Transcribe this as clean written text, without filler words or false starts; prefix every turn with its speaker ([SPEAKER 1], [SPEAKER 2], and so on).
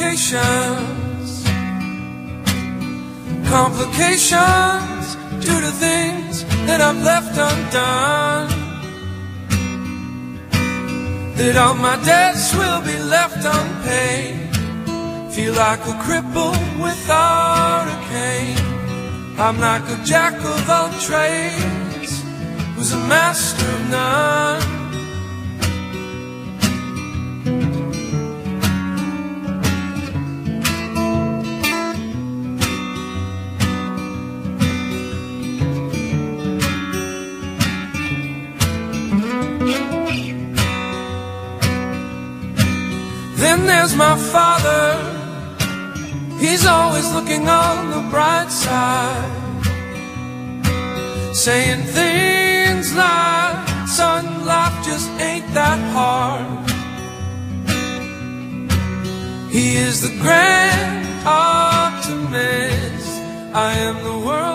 [SPEAKER 1] complications. Complications due to things that I've left undone. That all my debts will be left unpaid. Feel like a cripple without a cane. I'm like a jack of all trades, who's a master of none. Then there's my father. He's always looking on the bright side, saying things like, son, life just ain't that hard. He is the grand optimist. I am the world